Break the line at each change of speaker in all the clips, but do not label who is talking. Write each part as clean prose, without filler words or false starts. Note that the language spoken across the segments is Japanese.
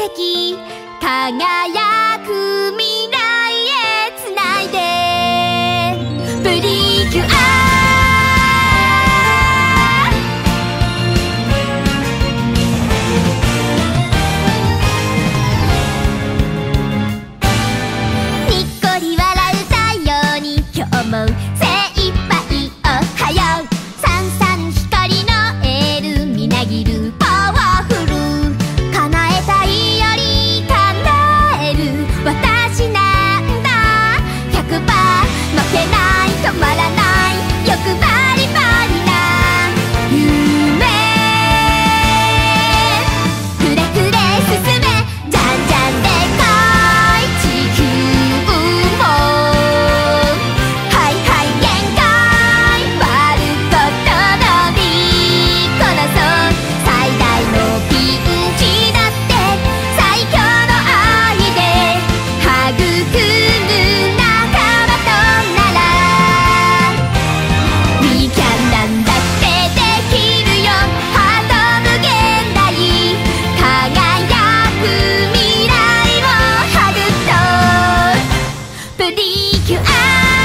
跡輝く未来へつないでプリキュアにっこり笑う太陽に今日も精一杯おはようさんさん光のエールみなぎるパワフル叶えたいより叶える私なんだ 100% 負けない止まらない欲張りバリな夢くれくれ進めじゃんじゃんでかい地球もはいはい限界割ることのりこなそう最大のピンチだって最強の愛で育む仲間となら We can なんだってできるよハート無限大輝く未来をハグとプリキュア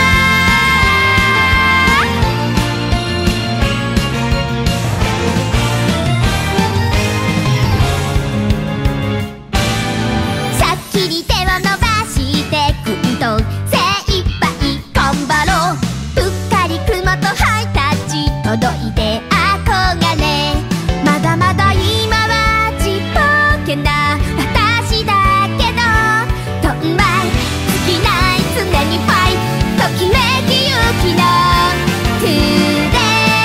さっきり手を伸ばしてくんと精一杯頑張ろううっかり雲とハイタッチ届いて憧れまだまだ今はちっぽけな私だけどどんまい尽きない常にファイトときめき勇気の Today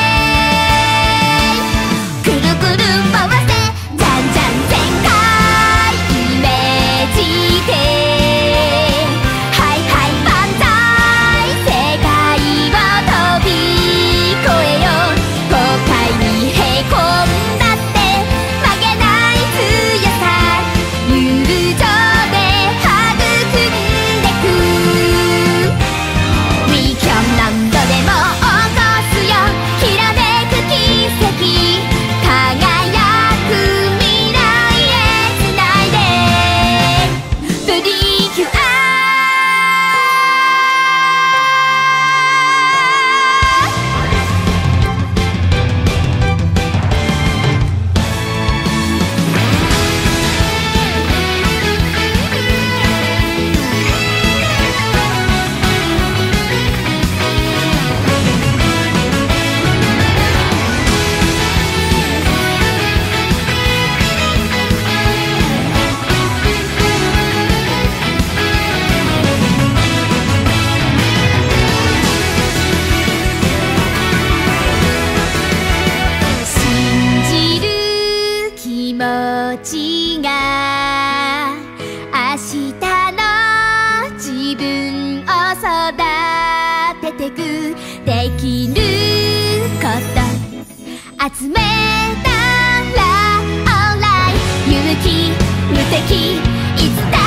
くるくる回せじゃんじゃん全開イメージではいはい万歳世界を飛び越えよう後悔にへこんだって負けない強さ友情で育んでく We can 何度でも起こすよきらめく奇跡輝く未来へつないでプリキュア信じる気持ちが明日の自分を育ててくできること集めたら Alright 勇気無敵いつだ